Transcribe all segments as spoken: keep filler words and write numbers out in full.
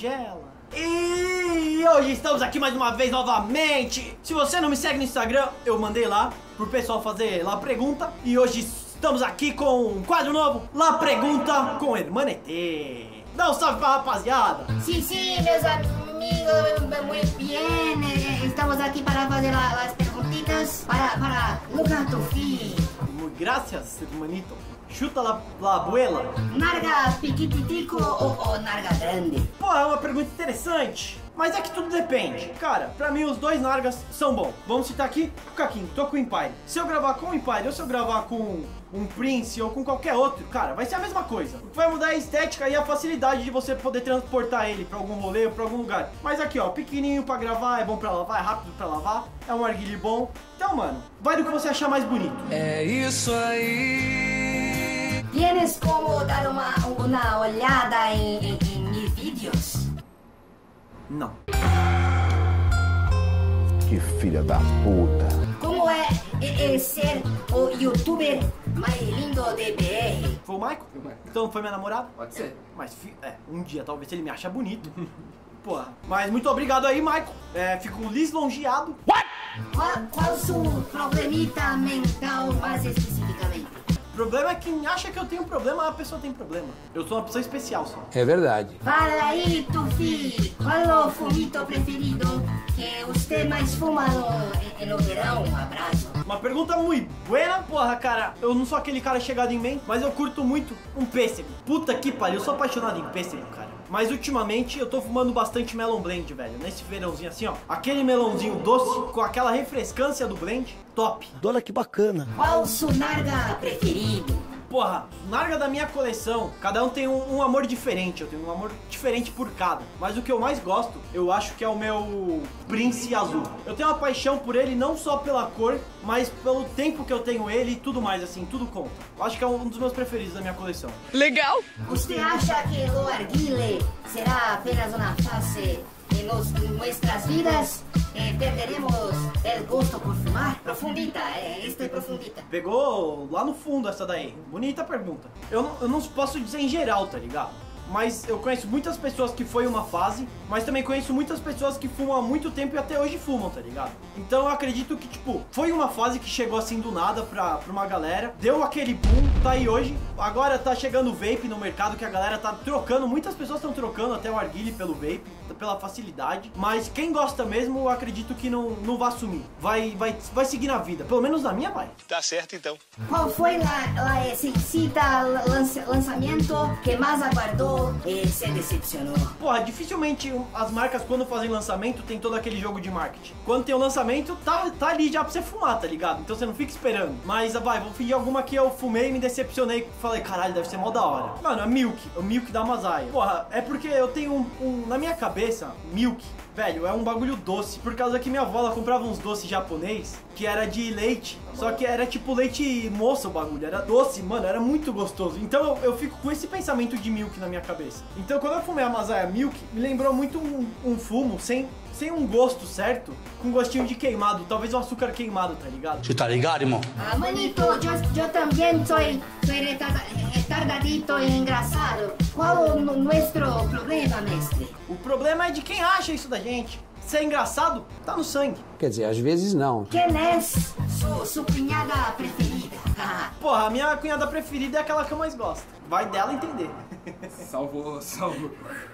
singela. E hoje estamos aqui mais uma vez novamente. Se você não me segue no Instagram, eu mandei lá pro pessoal fazer lá pergunta. E hoje estamos aqui com um quadro novo, lá pergunta com Hermanete. Dá um salve pra rapaziada. Sí, sí, meus amigos, muy bien. Estamos aqui para fazer as perguntitas para, para Lucas Tufi. Graças, hermanito. Chuta la, la abuela. Narga piquititico ou, ou narga grande? Pô, é uma pergunta interessante. Mas é que tudo depende. Cara, pra mim os dois nargas são bons. Vamos citar aqui o Caquinho, tô com o Empire. Se eu gravar com o Empire ou se eu gravar com um Prince ou com qualquer outro, cara, vai ser a mesma coisa. O que vai mudar é a estética e a facilidade de você poder transportar ele pra algum rolê ou pra algum lugar. Mas aqui, ó, pequenininho pra gravar, é bom pra lavar, é rápido pra lavar, é um arguile bom. Então, mano, vai do que você achar mais bonito. É isso aí. Tienes como dar uma, uma olhada em, em, em meus vídeos? Não. Que filha da puta. Como é, é, é ser o youtuber mais lindo de B R? Foi o Michael? Então foi minha namorada? Pode ser. Mas, é, um dia talvez ele me ache bonito. Porra. Mas muito obrigado aí, Michael. É, fico lisonjeado. What? Qual, qual seu problemita mental mais especificamente? O problema é que quem acha que eu tenho problema, a pessoa tem problema. Eu sou uma pessoa especial só. É verdade. Fala aí, Tufi. Qual é o fumito preferido que você mais fuma no, no verão? Um abraço. Uma pergunta muito buena, porra, cara. Eu não sou aquele cara chegado em mim, mas eu curto muito um pêssego. Puta que pariu, eu sou apaixonado em pêssego, cara. Mas ultimamente eu tô fumando bastante melon blend, velho. Nesse verãozinho assim, ó. Aquele melãozinho doce com aquela refrescância do blend, top. Dona, que bacana. Qual o seu narga preferido? Porra, narga da minha coleção, cada um tem um, um amor diferente, eu tenho um amor diferente por cada. Mas o que eu mais gosto, eu acho que é o meu Prince azul. Eu tenho uma paixão por ele não só pela cor, mas pelo tempo que eu tenho ele e tudo mais, assim, tudo conta. Eu acho que é um dos meus preferidos da minha coleção. Legal! Você acha que o arguile será apenas uma fase em nos, nossas vidas? Eh, perderemos o gosto por fumar? Profundita, eh, isto é profundita. Pegou lá no fundo essa daí. Bonita pergunta. Eu não, eu não posso dizer em geral, tá ligado? Mas eu conheço muitas pessoas que foi uma fase, mas também conheço muitas pessoas que fumam há muito tempo e até hoje fumam, tá ligado? Então eu acredito que, tipo, foi uma fase que chegou assim do nada pra, pra uma galera, deu aquele boom, tá aí hoje. Agora tá chegando o vape no mercado, que a galera tá trocando, muitas pessoas estão trocando até o arguile pelo vape, pela facilidade. Mas quem gosta mesmo, eu acredito que não, não vai sumir, vai, vai, vai seguir na vida, pelo menos na minha vai. Tá certo então. Qual foi a cita lança, lançamento que mais aguardou e se decepcionou? Porra, dificilmente as marcas quando fazem lançamento tem todo aquele jogo de marketing. Quando tem o lançamento, tá, tá ali já pra você fumar, tá ligado? Então você não fica esperando. Mas vai, vou fingir alguma que eu fumei e me decepcionei. Falei, caralho, deve ser mó da hora. Mano, é Milk, o Milk da Masaya. Porra, é porque eu tenho um, um na minha cabeça, Milk, velho, é um bagulho doce. Por causa que minha avó, ela comprava uns doces japonês que era de leite. Só que era tipo leite moça o bagulho, era doce, mano, era muito gostoso. Então eu, eu fico com esse pensamento de Milk na minha cabeça. Então quando eu fumei a Masaya Milk, me lembrou muito um, um fumo sem, sem um gosto certo, com gostinho de queimado, talvez um açúcar queimado, tá ligado? Você tá ligado, irmão? Ah, manito, eu, eu também sou, sou retarda, retardadito e engraçado. Qual o nosso problema, mestre? O problema é de quem acha isso da gente. Se é engraçado, tá no sangue. Quer dizer, às vezes não. Quem é sua, sua cunhada preferida? Porra, a minha cunhada preferida é aquela que eu mais gosto. Vai dela entender. Salvou, salvou.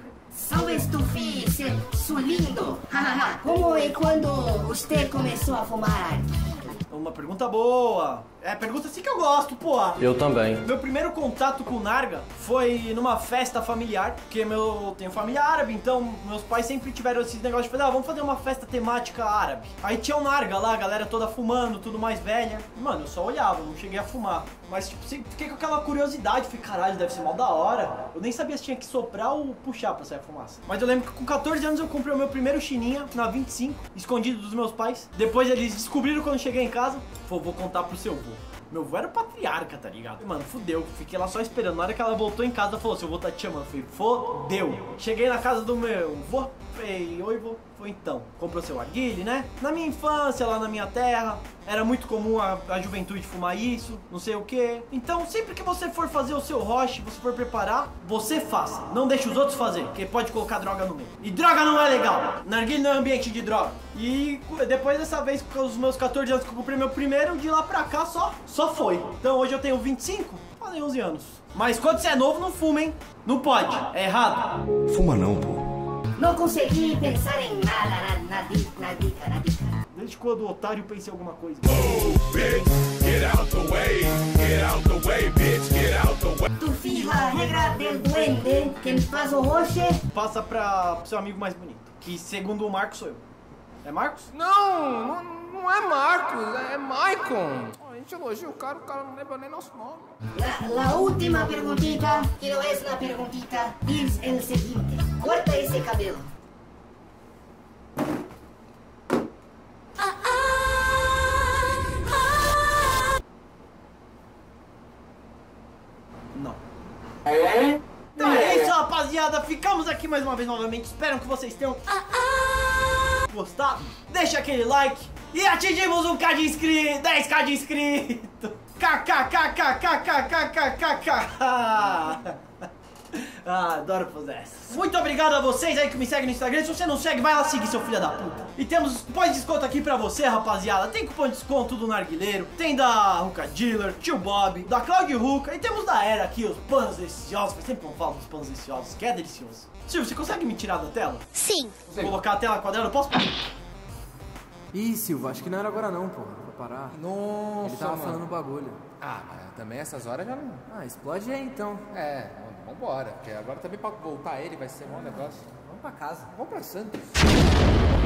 Salve, Tufi, seu lindo. Como é quando você começou a fumar? Uma pergunta boa. É, pergunta assim que eu gosto, porra. Eu também. Meu primeiro contato com o narga foi numa festa familiar, porque meu, eu tenho família árabe, então meus pais sempre tiveram esse negócio de fazer, ah, vamos fazer uma festa temática árabe. Aí tinha um narga lá, a galera toda fumando, tudo mais velha. Mano, eu só olhava, não cheguei a fumar. Mas, tipo, fiquei com aquela curiosidade, falei, caralho, deve ser mal da hora. Eu nem sabia se tinha que soprar ou puxar pra sair a fumaça. Mas eu lembro que com quatorze anos eu comprei o meu primeiro chininha, na vinte e cinco, escondido dos meus pais. Depois eles descobriram quando eu cheguei em casa, falei, vou contar pro seu avô. Meu avô era patriarca, tá ligado? Mano, fudeu. Fiquei lá só esperando. Na hora que ela voltou em casa, ela falou, seu avô tá te chamando. Eu falei, fodeu. Cheguei na casa do meu avô, Ei, oi, vô. Foi então. Comprou seu arguile, né? Na minha infância, lá na minha terra, era muito comum a, a juventude fumar isso, não sei o que. Então, sempre que você for fazer o seu roche, você for preparar, você faça. Não deixe os outros fazer, porque pode colocar droga no meio. E droga não é legal. Narguile não é ambiente de droga. E depois dessa vez, com os meus quatorze anos que eu comprei meu primeiro, de lá pra cá só, só foi. Então hoje eu tenho vinte e cinco, fazem onze anos. Mas quando você é novo, não fuma, hein? Não pode, é errado. Fuma não, pô. Não consegui pensar em nada, nada, nadica, nadica, nadica. Desde quando o otário pensei em alguma coisa. Tu fiz a regra del duende, quem faz o roche. Passa pra pro seu amigo mais bonito, que segundo o Marcos sou eu. É Marcos? Não, não, não é Marcos, é Maicon. A gente elogia o cara, o cara não lembra nem nosso nome. La, la última perguntita, que não é uma perguntita, diz o seguinte: corta esse cabelo. Não. Então é isso, rapaziada. Ficamos aqui mais uma vez novamente. Espero que vocês tenham gostado. Deixa aquele like. E atingimos um K de inscritos. dez K de inscritos. KKKKKKKKKK. Ah, adoro fazer essas. Muito obrigado a vocês aí que me seguem no Instagram. Se você não segue, vai lá seguir, seu filho da puta. E temos cupom de desconto aqui pra você, rapaziada. Tem cupom de desconto do Narguileiro, tem da Hookah Dealer, Tio Bob, da Cloud Hookah. E temos da Era aqui, os panos deliciosos. Faz tempo que eu não falo dos panos deliciosos, que é delicioso. Silvio, você consegue me tirar da tela? Sim. Vou colocar a tela quadrada, eu posso? Ih, Silva, acho que não era agora não, pô. Vou parar. Nossa, Ele tava mano. falando bagulho. Ah, mas também essas horas já não... Ah, explode aí então. É, vambora, porque agora também pra voltar ele vai ser um negócio. Vamos pra casa. Vamos pra Santos.